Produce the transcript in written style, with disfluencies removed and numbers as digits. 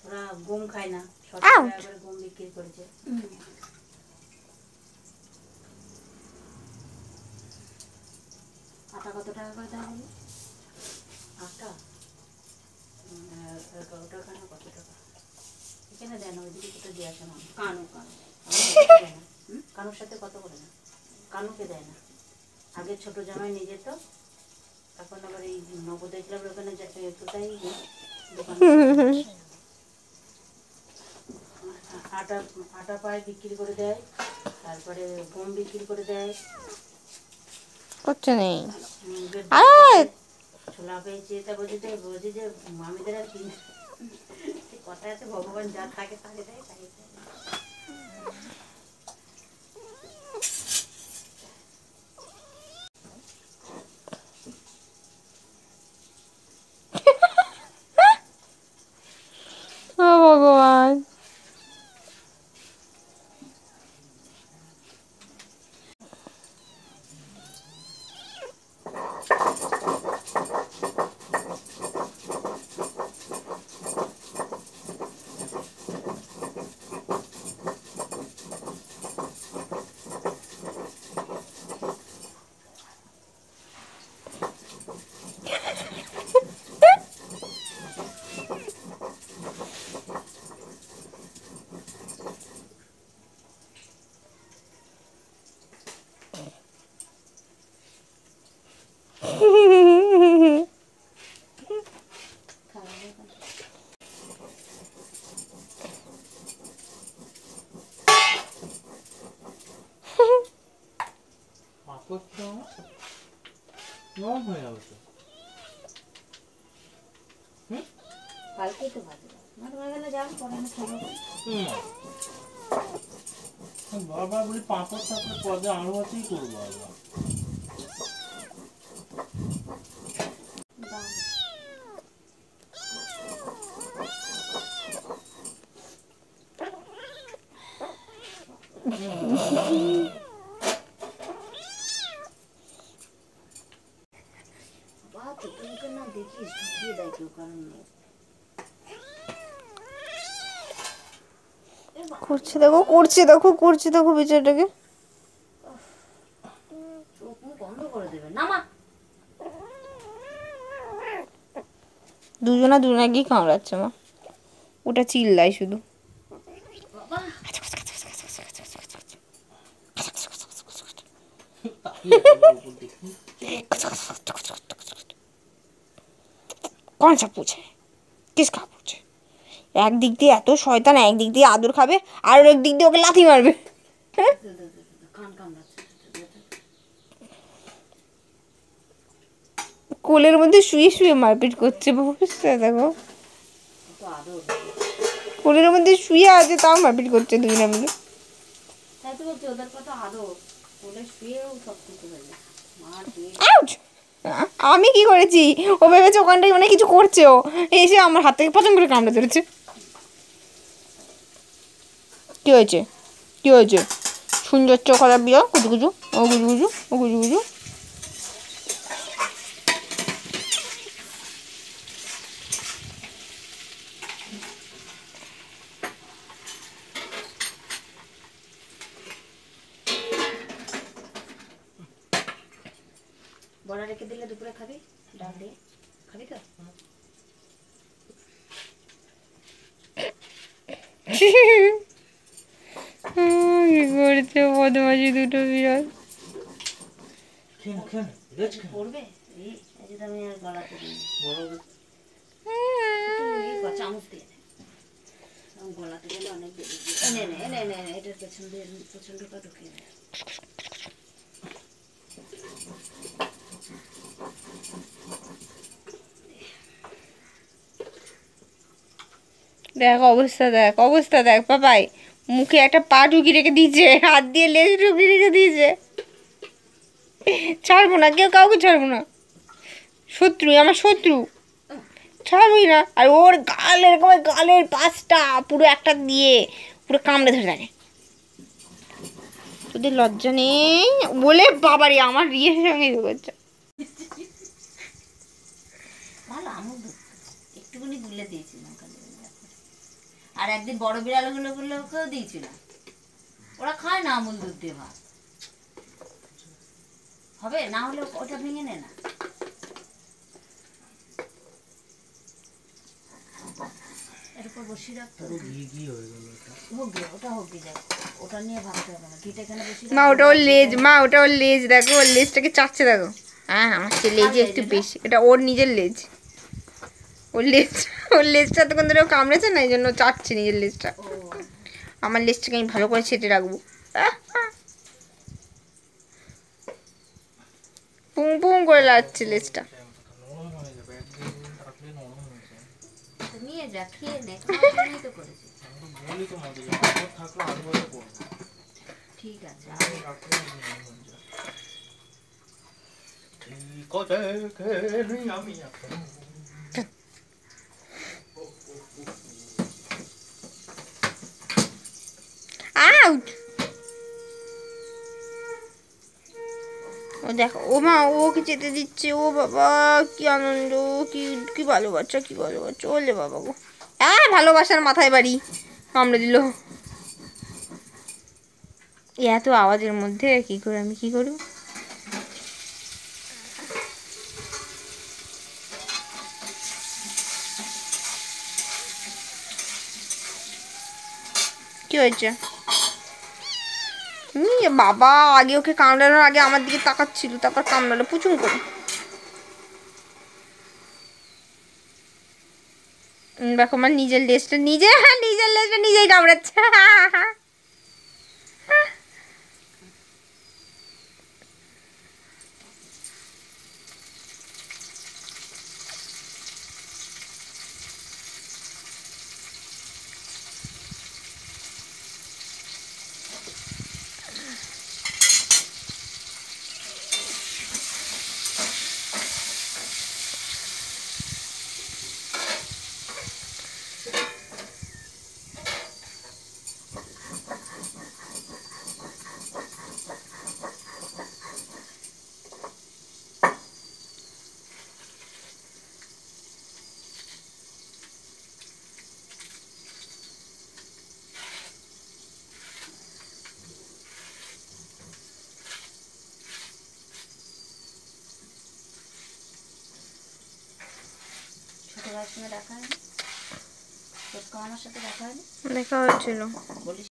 ওরা গম খায় না, 6 টাকা করে গম বিক্রি করেছে। আটা কত টাকা করে দেওয়া হলো? আটা 11 টাকা না কত টাকা এখানে দেয় না, ওইদিকে কোথাও দিয়ে আসে না। কানু কানুর সাথে কত করে না, কানুকে দেয় না। আগে ছোট জামাই নিয়ে যেত, এখন আবার এই নবোদয় ক্লাবের ওখানে কোথায় আটা আটা পায় বিক্রি করে দেয়, তারপরে গম বিক্রি করে দেয়। করছে নেই ছোলা পেয়েছে, তা বলছি যে মামিদের আর কি কথা আছে, ভগবান যা থাকে তাকে দেয়, তাকে দেয়। ও ভগবান। কালকেই তো ভালো হয়ে গেলে যাও পরে আমি খাবো। বারবার বলি পাঁপড় থাকলে পরে আরো আছেই করবো বারবার। না দেখিস ঢুকিয়ে দেয় কেউ, কারণ করছে দেখো, করছে দেখো, করছে দেখো বেচারাটাকে। চোখ মুখ বন্ধ করে দেবে না মা। দুজনাকেই কামড়াচ্ছে মা, ওটা চিল্লাই শুধু। कौन सा पूछे, किसका पूछे? একদিক দিয়ে এত শয়তান, একদিক দিয়ে আদর খাবে আর একদিক দিয়ে ওকে লাথি মারবে। কোলের মধ্যে শুয়ে শুয়ে মারপিট করছে, বুঝতে দেখো, কোলের মধ্যে শুয়ে আছে তাও মারপিট করছে দুজনে মিলে। তাই তো বলছি ওদের কত আদর, কোলে শুয়েও সব কিছু হয়ে যায়। আমি কি করেছি? ও ভেবেছে ওখানটায় মানে কিছু করছে, ও এসে আমার হাত থেকে পছন্দ করে কামড়ে ধরেছে। কি হয়েছে, কি হয়েছে? সুন্দর চোখ হারা বিয়া, কুচু কুচু, ও কুচু কুচু, ও কুচু কুচু। বড়া রেখে দিলে দুপুরে খাবি, ডাল দিয়ে খাবি তো? কি করছে বদমাশি দুটো বিড়াল। পড়বে এই যদি আমি আর গলাতে দিই চামচ দিয়ে গলাতে গেলে অনেক বেশি। এনে নে এনে নে এটার পেছন দিয়ে প্রচন্ডটা ঢুকিয়ে দেয়। দেখ অবস্থা, দেখ অবস্থা, দেখ পাপাই মুখে একটা পা ঢুকিয়ে রেখে দিয়েছে, হাত দিয়ে লেজ ঢুকিয়ে রেখে দিয়েছে। ছাড়বো না, কেউ কাউকে ছাড়বো না, শত্রু আমার শত্রু, ছাড়বই না। আর ওর গাল এরকম, গালের পাশটা পুরো একটা দিয়ে পুরো কামড়ে ধরে থাকে। তোদের লজ্জা নেই বলে বাবারে আমার রিয়ের সঙ্গে করছে। ভালো আমুক একটুখানি গুলে দিয়েছিলাম। আর একদিন বড় বিড়ালগুলোকেও দিয়েছিলাম, ওরা খায় না আমুল দুধ দিয়ে ভাত। হবে না হলে ওটা ভেঙে নে না। এর উপর বসিয়ে রাখতে হবে। ঘি হয়ে গেল এটা। হোক গে, ওটা হোক গে, দেখ ওটা নিয়ে ভাবতে হবে না। ঘিটা এখানে বসিয়ে মা ওটা ওর লেজ, মা ওটা ওর লেজ, দেখো ওর লেজটাকে চাচ্ছে দেখো। হ্যাঁ আমার সে লেজে একটু বেশি, এটা ওর নিজের লেজ। ওর লেজ, ওর লেজটা তখন ধরে ও কামড়েছে না, এই জন্য চাচ্ছে নিজের লেজটা। ও আমার লেজটাকে আমি ভালো করে ছেটে রাখবো। পুং পুং করে লাগছে লেজটা। নরম হয়ে যাবে, একদিন রাখলে নরম হয়ে যায়। তো নিয়ে যা, খেয়ে নে, খাওয়ার জন্যই তো করেছি। আমি তো বলি তোমাদের যে পাঁপড় থাকলে আলু ভাজা করবো, ঠিক আছে, আমি রাখলে নরম হয়ে যায়। ঠিক আছে খেলি আমি এখন। আউট। ও দেখো, ও মা ওকে যেতে দিচ্ছে, ও বাবা কি আনন্দ, কি কি ভালো বাচ্চা, কি ভালো বাচ্চা, ওলে বাবা গো। হ্যাঁ ভালোবাসার মাথায় বাড়ি কামড়ে দিল। এত আওয়াজের মধ্যে কি করে আমি কি করব? কি হয়েছে? বাবা আগে ওকে কামড়ানোর আগে আমার দিকে তাকাচ্ছিল, তারপর কামড়ালো পুচুং করে। দেখো আমার নিজের লেজটা নিজে, হ্যাঁ নিজের লেজটা নিজেই কামড়াচ্ছে। ছোট ভাইয়ের সঙ্গে দেখা হয়নি, তোর আমার সাথে দেখা হয়নি, দেখা হয়েছিল। বলিস